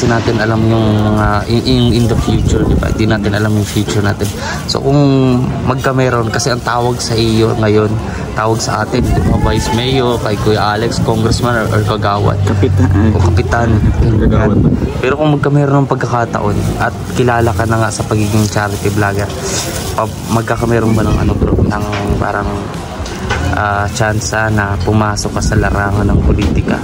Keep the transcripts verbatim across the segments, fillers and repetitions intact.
kasi natin alam yung mga in, in, in the future, di ba? Hindi natin alam yung future natin. So kung magkameron, kasi ang tawag sa iyo ngayon, tawag sa atin, di ba? Vice Mayor, kay Kuya Alex, Congressman, or, or Kagawad. Kapitan. O Kapitan. Kagawad. Pero kung magkameron ng pagkakataon at kilala ka na nga sa pagiging charity vlogger, magkakameron ba ng ano bro, ng parang uh, chance na pumasok ka sa larangan ng politika?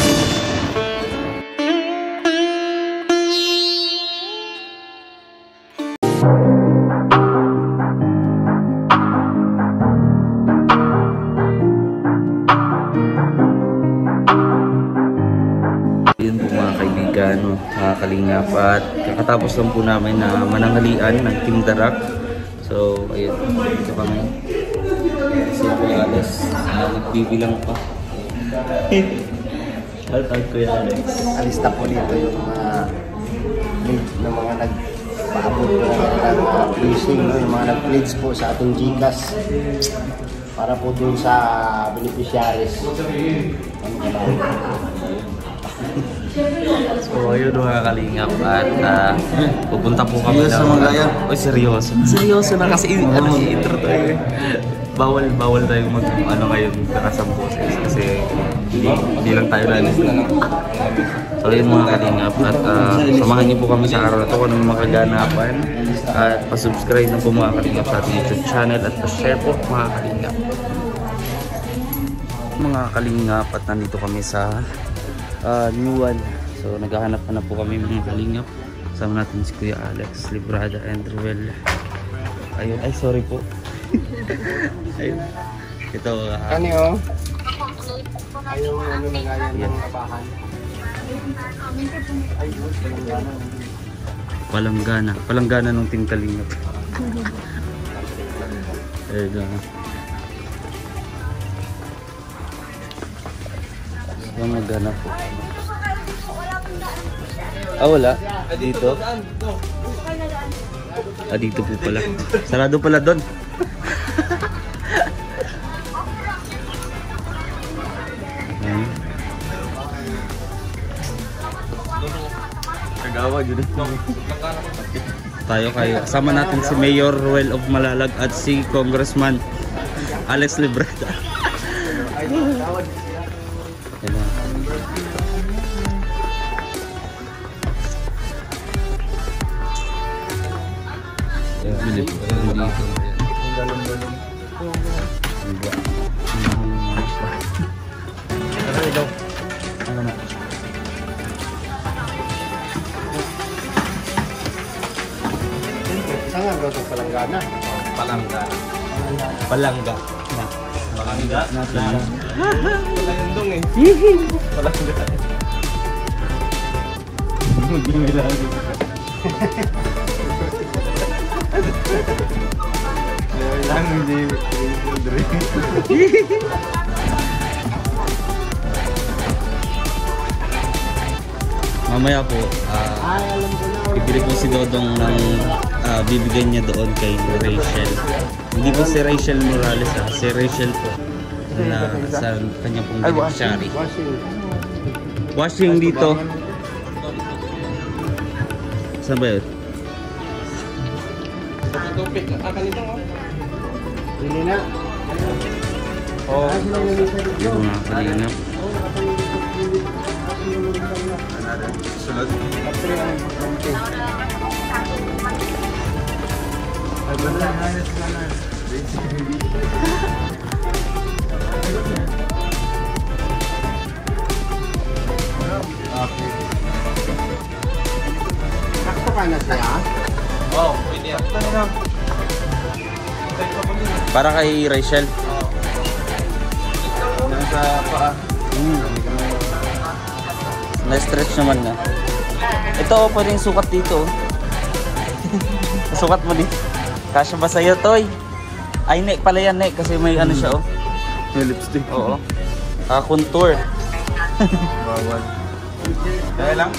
Mga kalingap, at kakatapos lang po namin na mananghalian ng Team Darak. So ayun, dito kami si Kuya Alex, nagbibilang pa. Shout out Kuya Alex. Alista po dito yung mga lead ng mga nagpaabot ng mga blessing, no? Yung mga nag-pledge po sa ating Gcash para po dun sa beneficiaries. Ano ka ba? So ayun mga kalingap, at uh, pupunta po kami na mga... Oy, seryoso. Seryoso na kasi ano, intro tayo. Bawal, bawal tayo mag ano ngayon nakasang boses kasi hindi, hindi lang tayo lalis. So ayun mga kalingap, at uh, samahan niyo po kami sa araw na ito kung anong makaganapan, at pasubscribe na po mga kalingap sa ating YouTube channel, at pa-share po mga kalingap. Mga kalingap, at nandito kami sa Uh, new one. So naghahanap na po kami mga kalingap. Sama natin si Kuya Alex Librada and Ruel. Ayun, ay sorry po. Ayun. Ito uh, ano? Ayun, ano nagayan ng kabahan. Ayun, palanggana. Palanggana. Palanggana nung Team Kalingap. Ayun. So maghanap po. Ah, wala. Dito. Ah, dito po pala. Sarado pala doon. Kagawa yun. Tayo kayo. Kasama natin si Mayor Ruel of Malalag at si Congressman Alex Librada. Bilip ko dito. Ang galong-galong. Diba? Ano ito? Ano na? Saan nga daw ito? Palanggana? Palangga. Palangga. Palangga? Nasa lang. Palandong eh. Palangga. Hindi may lagi. Lang hindi mamaya po uh, bibili po si Dodong ng uh, bibigyan niya doon kay Rachel. Hindi po si Rachel Morales, ah. Si Rachel po na sa kanya pong beneficiary. Washing dito. Saan ba yun? Tupik na kakalito mo. Hindi na. Oh. Yung mga kalingap. Sunod. Ay, bala na na sana. Okay. Sakto ka na siya? Oo, pwede yan. Sakto na. Para kay Rachel. Oo. Nasa paa. Hmm. Na-stretch naman na. Ito, pwedeng sukat dito. Sukat mo dito. Kasya ba sa'yo, Toy? Ay, nek pala yan, nek. Kasi may ano siya, oh. May lipstick. Oo. Ah, contour. Bawal. Kaya lang?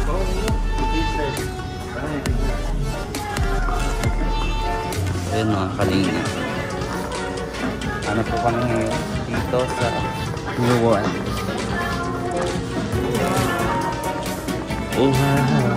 Ayun mga kalinga. Ano po kami ngayon dito sa New One. Oh, wow.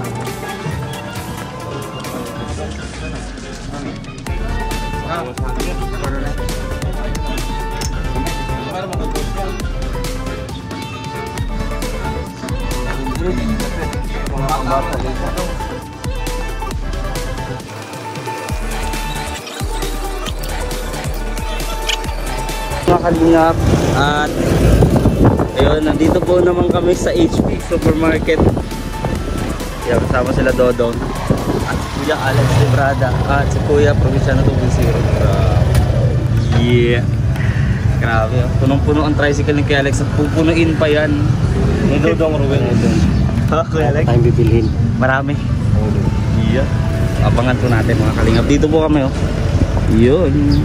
Mga kalingap, at ayun, nandito po naman kami sa H P Supermarket. Yan, kasama sila Dodong at si Kuya Alex Librada at si Kuya Provinciano two point oh. Yeah, grabe, punong-puno ang tricycle ni Kuya Alex at pupunuin pa yan ni Dodong Ruel. Ha, Kuya Alex? Tayong bibilhin. Marami. Yeah, abangan po natin mga kalingap. Dito po kami, oh. Yun.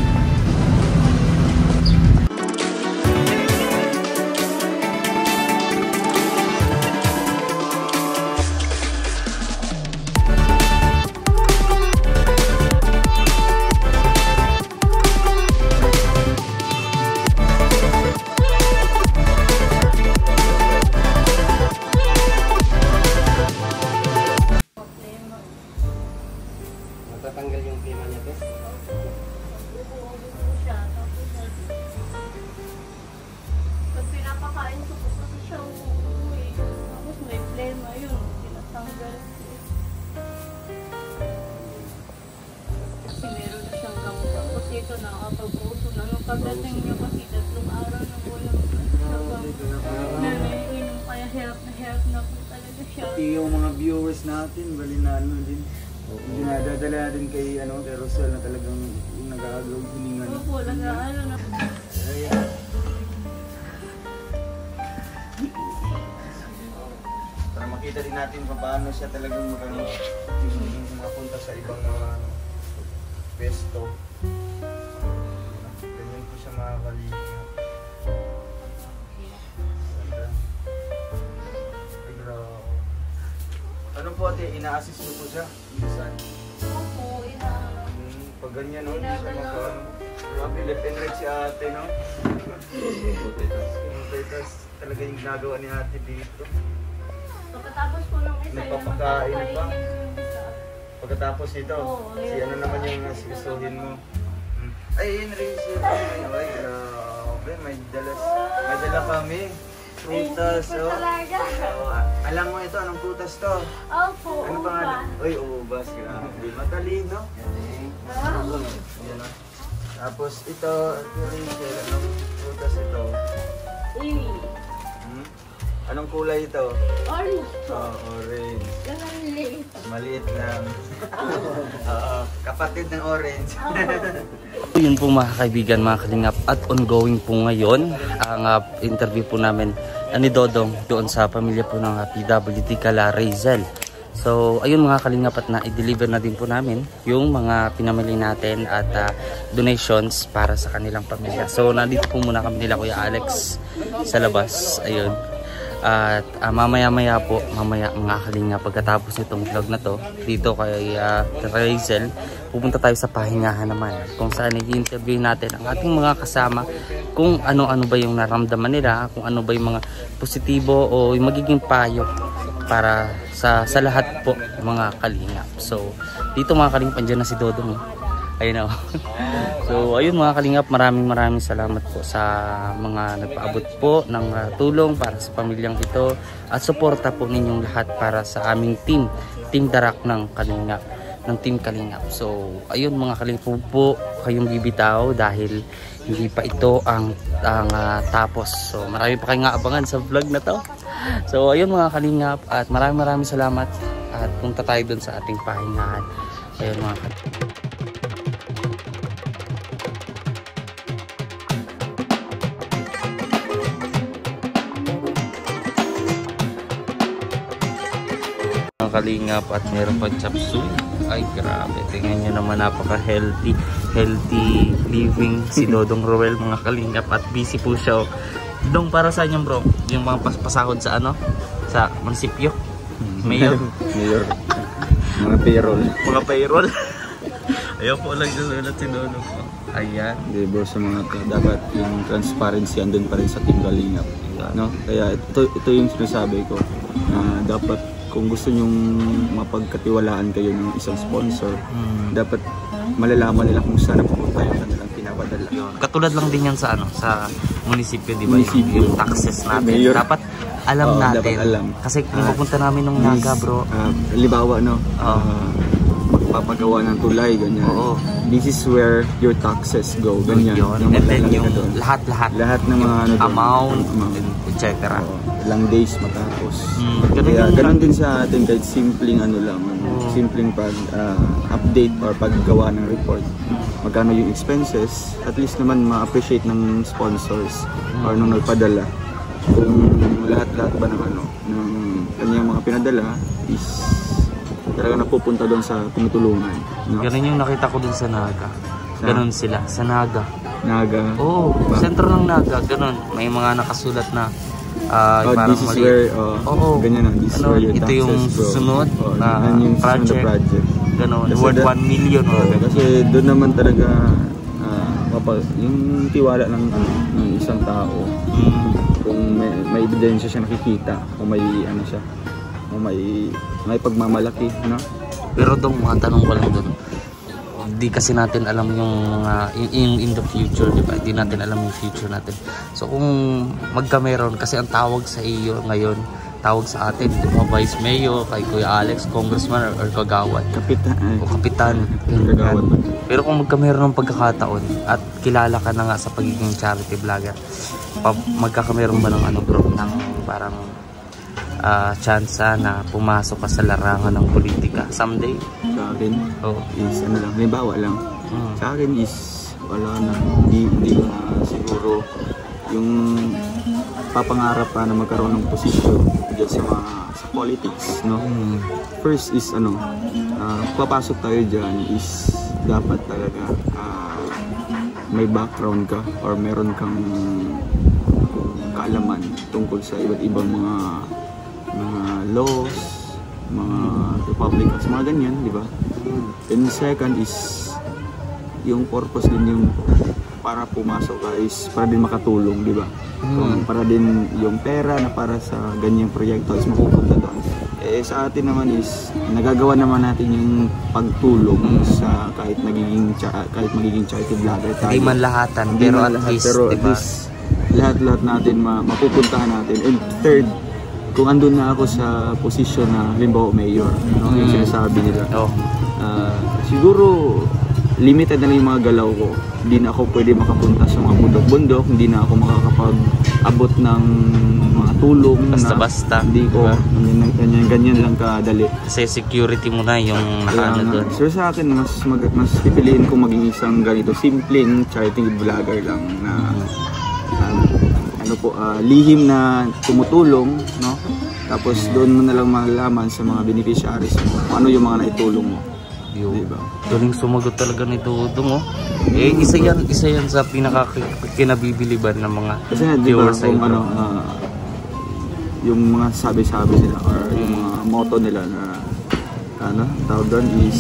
Tatanggal yung pima niya, Bes? Pag pinapakain ko po kasi siya uuwi. Tapos may plema yun. Tinatanggal ko. Kasi meron na siyang gamot. Tapos ito nakakapag-uso na. Nung pagdating niya kasi tatlong araw na walang naiinom. Kaya hirap na hirap na po talaga siya. Pati yung mga viewers natin, bali na ano din. Dinadadala din kay ano, kay Rosel na talagang nag-aagaw hiningan. Opo, nag-aano na. Ayan. Para makita din natin kung paano siya talagang magano yung napunta sa ibang mga ano, pesto. Ganyan po siya makakalimutan. Ano po ate, ina-assist mo po siya? Minsan? Opo, inaano. Hmm, pag ganyan no, hindi siya magkano. Grabe, left and right si ate no? Tapos talaga yung ginagawa ni ate dito. Pagkatapos po ng isa, Nagpapakain yung pa? yung isa. Pagkatapos ito, Oo, si yun. ano naman yung nasigustuhin mo? Hmm. Ay, yun rin siya. Ay, ay, grabe, may dala, may dala kami. Prutas, Hindi po oh. talaga. Oh, alam mo ito, anong prutas to? Opo, Ano upa. pangalan? Uy, ubas, grabe. Matalino. Ah, Yan o. Tapos ito, Rachel, anong prutas ito? eh, Hmm? Anong kulay ito? orange po. Oh, orange. Ganun liit. Maliit lang. Oo, kapatid ng orange. Yun po mga kaibigan, mga kalingap, at ongoing po ngayon ang uh, interview po namin uh, ni Dodong doon sa pamilya po ng uh, P W D Kala Razel. So ayun mga kalingap, at na-deliver na din po namin yung mga pinamili natin at uh, donations para sa kanilang pamilya. So nandito po muna kami nila Kuya Alex sa labas. Ayun. At uh, mamaya-maya po, mamaya mga kalingap, pagkatapos nitong vlog na to, dito kay uh, Razel, pupunta tayo sa pahingahan naman kung saan i-interview natin ang ating mga kasama kung ano-ano ba yung naramdaman nila, kung ano ba yung mga positibo o yung magiging payo para sa sa lahat po mga kalingap. So dito mga kalingap, andyan na si Dodong. Ayun o. So ayun mga kalingap, maraming maraming salamat po sa mga nagpaabot po ng uh, tulong para sa pamilyang ito at suporta po ninyong lahat para sa aming team, Team Darak ng Kalingap, ng Team Kalingap. So ayun mga kalingap, po kayong bibitaw dahil hindi pa ito ang, ang uh, tapos. So marami pa kayong abangan sa vlog na to. So ayun mga kalingap, at maraming maraming salamat at punta tayo dun sa ating pahingahan. Ayun mga kalingap. Kalingap, at meron pa chop suey. Ay grabe, tingnan nyo naman, napaka healthy healthy living si Dodong Ruel mga kalingap, at busy po siya. Dong, para sa inyo bro, yung mga paspasahod sa ano, sa munisipyo, mayor Mayor. Mga payroll. mga payroll. Ayaw po lang susulat si Dodong po. Ayan. Diba sa mga dapat yung transparency andun pa rin sa Team Kalingap. No? Kaya ito, ito yung sinasabi ko na dapat kung gusto nyong mapagkatiwalaan kayo ng isang sponsor, Hmm. dapat malalaman nila kung saan pupunta yung kanilang pinapadala. Katulad lang din yan sa ano, sa munisipyo, di ba? Munisipyo. Yung, yung taxes natin. Mayor. Dapat alam Oo, natin. dapat alam. Kasi kung Ah, pupunta namin nung Naga, bro. Uh, halimbawa, no? Oo. ah, magpapagawa ng tulay, ganyan. Oo. This is where your taxes go, ganyan. Yun. Yung And then malalagay yung ka doon. lahat-lahat. Lahat ng mga ano doon, amount, amount. et cetera. Oo, ilang days matapos. Mm, ganun Kaya yung- ganun din sa atin kahit simpleng ano lang, Oo. simpleng pag ah, update or paggawa ng report. Magkano yung expenses, at least naman ma-appreciate ng sponsors or nung nagpadala. Kung lahat-lahat ba ng ano, ng kanyang mga pinadala is talaga napupunta doon sa tinutulungan. No? Ganun yung nakita ko dun sa Naga. Sa- Ganun sila, sa Naga. Naga. Oo, Ba- sentro ng Naga, ganun. May mga nakasulat na ah, Oh, parang this is mali. where, oh, Oo. ganyan na, this is Ano, where your ito taxes yung go. susunod Oh, na yan yung susunod na project. project. Ganun, Kasi worth that- one million. Oo, mga ganun. kasi doon naman talaga ah, mapa- yung tiwala ng, ano, ng isang tao, Mm. kung may, may ebidensya siya nakikita, kung may ano siya, kung may, may pagmamalaki, no? Pero dong mga tanong ko lang dun, di kasi natin alam yung uh, in, in, in the future, di ba? Di natin alam yung future natin. So kung magkameron, kasi ang tawag sa iyo ngayon, tawag sa atin, di ba? Vice Mayor, kay Kuya Alex, Congressman, or, or Kagawad. Kapitan. O Kapitan. Kagawad ba? Pero kung magkameron ng pagkakataon at kilala ka na nga sa pagiging charity vlogger, pa, magkakameron ba ng ano bro, ng parang ah, chance na pumasok ka sa larangan ng politika someday? Sa akin, Oh. is ano lang, halimbawa lang, Mm. sa akin is wala na, hindi, hindi ko na siguro yung papangarap pa na magkaroon ng posisyon dyan sa mga sa politics, no? Mm. First is ano, ah, papasok tayo dyan is dapat talaga ah, may background ka or meron kang kaalaman tungkol sa iba't ibang mga mga laws, mga republicans, mga ganyan, di ba? And second is yung purpose din yung para pumasok ka is para din makatulong, di ba? Mm. Para din yung pera na para sa ganyang proyekto is mapupunta doon. Eh sa atin naman is nagagawa naman natin yung pagtulong sa kahit nagiging cha- kahit magiging charity vlogger tayo. Hindi man lahatan, Hindi pero man at lahat, least, pero at diba? least lahat-lahat natin ma mapupuntahan natin. And third, kung andun na ako sa posisyon na halimbawa mayor, no, yung Mm. sinasabi nila, Oh. ah, siguro limited na lang yung mga galaw ko. Hindi na ako pwede makapunta sa mga bundok-bundok, hindi na ako makakapag-abot ng mga tulong. na Basta-basta, Hindi ko, diba? ganyan, ganyan, ganyan lang kadali. Kasi security mo na yung Kaya ano nga, doon. so sa akin, mas, mag, mas pipiliin ko maging isang ganito, simpleng charity vlogger lang na um, ano po, ah, lihim na tumutulong, no? Tapos doon mo na lang malalaman sa mga beneficiaries mo kung ano yung mga naitulong mo. Yo. Diba? Galing sumagot talaga ni Dudong, oh. Eh, isa yan, isa yan sa pinaka kinabibiliban ng mga Kasi nga, di ba, viewers sa kung iyo. ano, ah, yung mga sabi-sabi nila or yung mga motto nila na ano, tawag doon is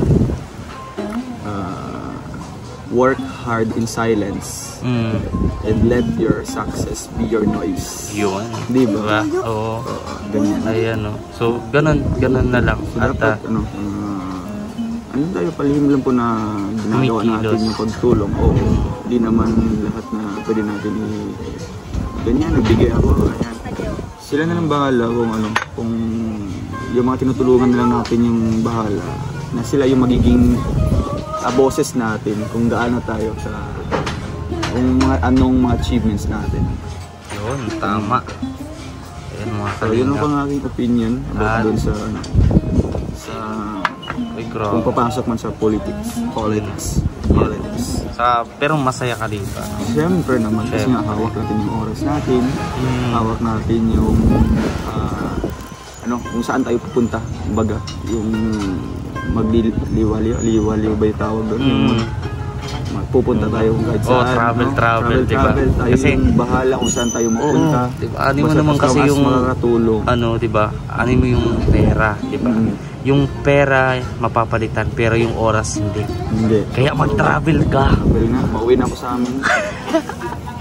ah, work hard in silence Mm. and let your success be your noise. Yun. Di ba? Diba? Oo. Oo, ganyan. Ayan, no. So, ganun, ganun na lang. So At, dapat ah, ano, ah, ano tayo, palihim lang po na ginagawa Kumikilos. natin yung pagtulong. Oo, hindi naman lahat na pwede natin i... Ganyan, nagbigay ako. Ganyan. Sila na lang bahala kung ano, kung yung mga tinutulungan na lang natin yung bahala. Na sila yung magiging uh, boses natin kung gaano tayo sa kung mga anong mga achievements natin. yun, tama. Ayan, mga So yun ang kalingap. pang aking opinion about Ah. dun sa ano, sa Ay, kung grabe. papasok man sa politics. Politics. Politics. Sa, pero masaya ka dito. ano? Siyempre naman, kasi nga Siyempre. hawak natin yung oras natin, Mm. hawak natin yung ah, ano, kung saan tayo pupunta, kumbaga, yung magliliwaliw, liwaliw ba yung tawag doon? Yung Mm. mag- magpupunta tayo kung kahit Oh, saan. travel, no? travel, diba? travel, tayo Kasi- yung bahala kung saan tayo mapunta. Oo, diba? Ano mo Basta naman kasi mas yung- makakatulong. Ano, di ba? Ano mo yung pera, di ba? Mm. Yung pera mapapalitan, pero yung oras hindi. Hindi. Kaya mag-travel ka. Travel nga, mauwi na ako sa amin.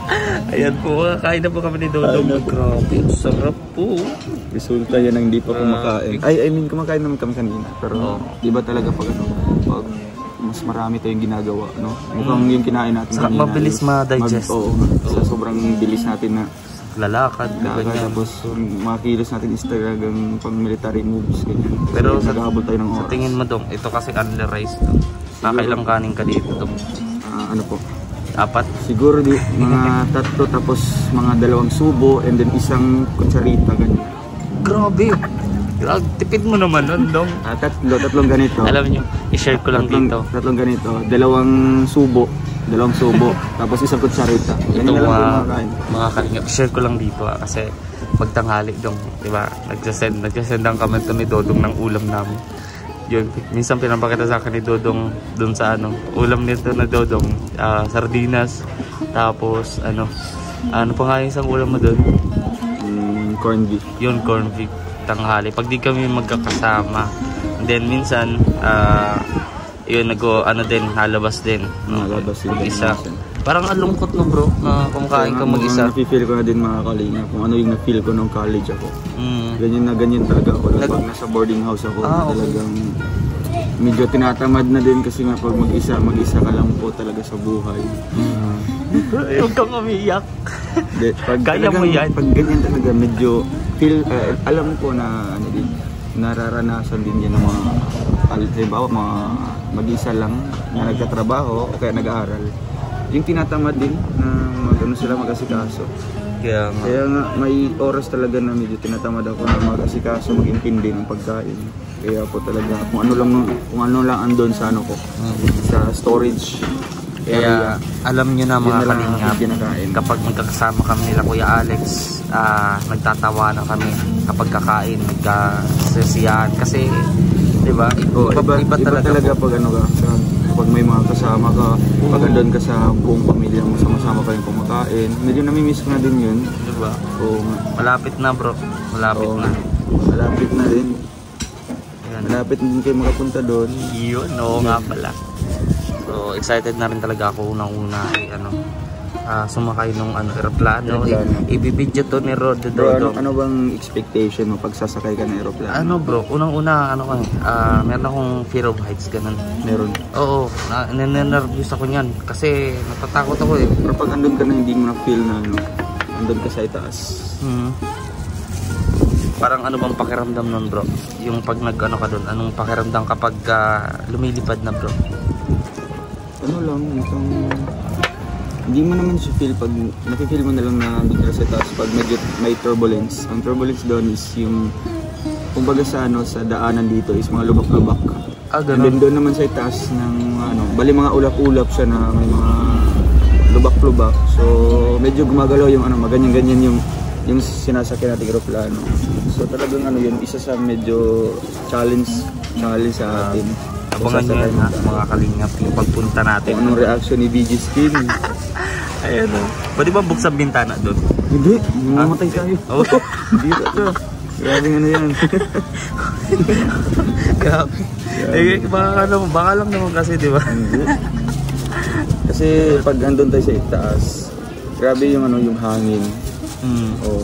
Ayan po, kain na po kami ni Dodong. Grabe, sarap po. Resulta yan ang hindi pa kumakain. Ay, I mean, kumakain naman kami kanina. Pero, di ba talaga pag ano, pag mas marami tayong ginagawa, no? Mukhang yung kinain natin Sa, kanina. mabilis ma-digest. Mag, oo, sa sobrang bilis natin na Lalakad, lakad, ganyan. tapos mga kilos natin is talagang pang military moves, ganyan. Pero so, sa, naghahabol tayo ng sa oras. tingin mo Dong, ito kasi under rice to. Nakailang kanin ka dito Dong? Ah, ano po? Apat? Siguro di, mga tatlo, tapos mga dalawang subo, and then isang kutsarita, ganyan. Grabe! Grabe, tipid mo naman nun Dong. Ah, tatlo, tatlong ganito. Alam nyo, i-share ko lang tatlong, dito. Tatlong ganito, dalawang subo, dalawang subo, tapos isang kutsarita. Ito Ganyan na lang mga, po makakain. mga kalingap, share ko lang dito ah, kasi pagtanghali Dong, di ba? Nagsasend, nagsasend ang comment ni Dodong ng ulam namin. Yun, minsan pinapakita sa akin ni Dodong dun sa ano, ulam nito na Dodong, uh, sardinas, tapos ano, ano pa nga yung isang ulam mo dun? Mm, corned beef. Yun, corned beef, tanghali. Pag di kami magkakasama, and then minsan, ah, uh, yun, nag-o, ano din, nalabas din. No? Nalabas din. Mag-isa. Parang alungkot no bro, na kumakain ka mag-isa. Nafe-feel ko na din mga kalinga kung ano yung na-feel ko nung college ako. Mm. Ganyan na ganyan talaga ako. Nag- Pag nasa boarding house ako, Ah, okay. talagang medyo tinatamad na din kasi nga pag mag-isa, mag-isa ka lang po talaga sa buhay. Mm. Huwag kang umiyak. De, pag Kaya mo talagang- yan. Pag ganyan talaga, medyo feel, eh, alam ko na ano din, nararanasan din yan ng mga, halimbawa mga mag-isa lang na nagtatrabaho o kaya nag-aaral. Yung tinatamad din na mag, ano sila mag-asikaso. Kaya nga. Kaya nga may oras talaga na medyo tinatamad ako na mag-asikaso, mag-intindi ng pagkain. Kaya po talaga kung ano lang kung ano lang andon sa ano ko, sa storage. Kaya alam nyo na Yun mga na lang ang kalingap, kinakain. kapag magkakasama kami nila Kuya Alex, ah, nagtatawa na kami kapag kakain, nagkasesiyahan. Kasi, di ba, Oh, iba, iba, iba, iba talaga, talaga pag ano ka, sa, kapag may mga kasama ka, pag andun ka sa buong pamilya mo, sama-sama kayong kumakain. Medyo namimiss ko na din yun. Di ba? Oo nga. Malapit na bro, malapit Oo. na. Malapit na din. Yan. Malapit na din kayo makapunta doon. Yun, oo nga pala. So, excited na rin talaga ako unang-una ay ano, ah, sumakay nung ano, aeroplano. Aeroplano. I- ibibidyo to ni Rod Bro, ano, Dodong. ano bang expectation mo pag sasakay ka ng aeroplano? Ano bro, unang-una, ano ko eh, ah, meron akong fear of heights, ganun. Meron. Oo, na, ninenervous ako niyan kasi natatakot ako eh. Pero pag andun ka na hindi mo na feel na ano, andun ka sa itaas. Hmm. Parang ano bang pakiramdam nun bro? Yung pag nag-ano ka dun, anong pakiramdam kapag ah, lumilipad na bro? Ano lang, itong... Hindi mo naman siya feel pag... Nakifeel mo na lang na andun ka sa itaas pag medyo may turbulence. Ang turbulence doon is yung... Kumbaga sa ano, sa daanan dito is mga lubak-lubak. Ah, And then ganun. doon naman sa itaas ng ano, bali mga ulap-ulap siya na may mga lubak-lubak. So medyo gumagalaw yung ano, maganyan-ganyan yung yung sinasakyan nating eroplano. So talagang ano yun, isa sa medyo challenge challenge sa atin. Abangan nyo yan ha, mga kalingap, yung pagpunta natin. Kung anong reaction ni B G Skin. Ayan o. Pwede ba buksan bintana doon? Hindi, mamatay tayo. Oo. Hindi ka to. Grabe ano yan. Grabe. Eh, baka, ano, baka lang naman kasi, di ba? Hindi. Kasi pag andun tayo sa itaas, grabe yung ano yung hangin. Hmm. Oh.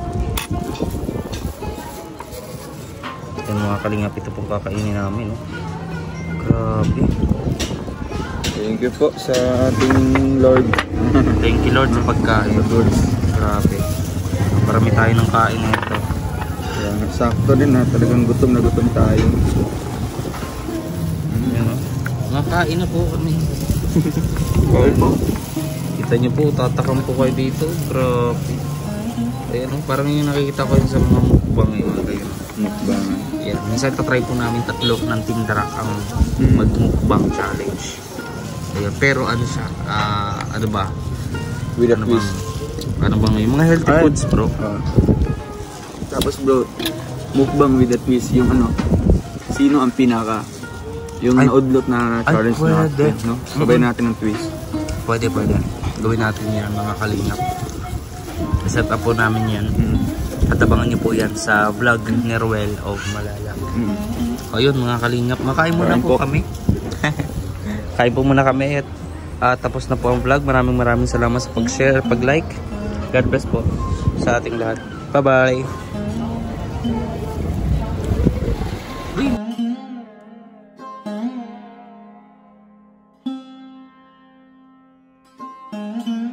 Yan mga kalingap, ito pong kakainin namin. No? Grabe. Thank you po sa ating Lord. Thank you Lord sa pagkain. Lord. Grabe. Marami tayo ng kain na ito. Yan, sakto din na talagang gutom na gutom tayo. Yan o. Nakain na po kami. Okay po. Kita nyo po, tatakam po kayo dito. Grabe. Ayan o, parang yung nakikita ko yun sa mga mukbang eh. Ayan. Mukbang. Yan. Minsan tatry po namin tatlo ng Tindrak ang Hmm. magmukbang challenge. Ayan. Pero ano siya, ah, ano ba? With a Ano twist. bang, ano bang yung mga healthy Ay. foods bro? Ah. Tapos bro, mukbang with a twist yung ano, sino ang pinaka yung Ay. naudlot na Ay, challenge pwede. natin, no? Sabay Mhm. natin ang twist. Pwede, pwede. Gawin natin yan mga kalingap. Set up po namin yan. Mm. At abangan nyo po yan sa vlog ni Ruel of Malala. Mm. O yun mga kalingap, makain muna Kain po po. kami. Kain po muna kami at uh, tapos na po ang vlog. Maraming maraming salamat sa pag-share, pag-like. God bless po sa ating lahat. Bye-bye!